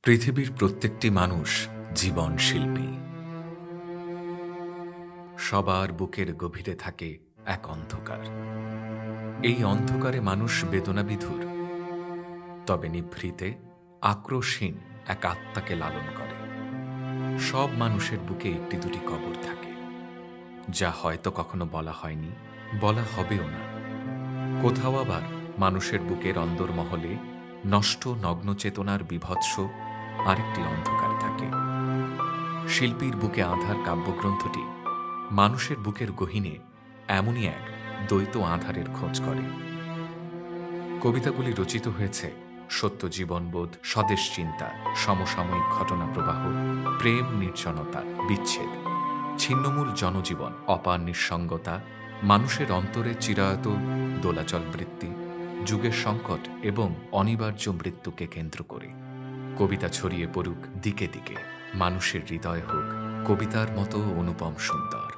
পৃথিবীর প্রত্যেকটি মানুষ জীবন শিল্পী। সবার বুকের গভীরে থাকে এক অন্ধকার। এই অন্ধকারে মানুষ বেদনাবিধুর, তবে নিভৃতে আক্রোশহীন এক আত্মাকে লালন করে। সব মানুষের বুকে একটি দুটি কবর থাকে, যা হয়তো কখনো বলা হয়নি, বলা হবেও না। কোথাও আবার মানুষের বুকের অন্দরমহলে নষ্ট নগ্ন চেতনার বিভৎস আরেকটি অন্ধকার থাকে। শিল্পীর বুকে আঁধার কাব্যগ্রন্থটি মানুষের বুকের গহীনে এমনই এক দ্বৈত আঁধারের খোঁজ করে। কবিতাগুলি রচিত হয়েছে সত্য জীবনবোধ, স্বদেশ চিন্তা, সমসাময়িক ঘটনা প্রবাহ, প্রেম, নির্জনতা, বিচ্ছেদ, ছিন্নমূল জনজীবন, অপার নিঃসঙ্গতা, মানুষের অন্তরে চিরায়ত দোলাচল বৃত্তি, যুগের সংকট এবং অনিবার্য মৃত্যুকে কেন্দ্র করে। কবিতা ছড়িয়ে পড়ুক দিকে দিকে, মানুষের হৃদয় হোক কবিতার মতো অনুপম সুন্দর।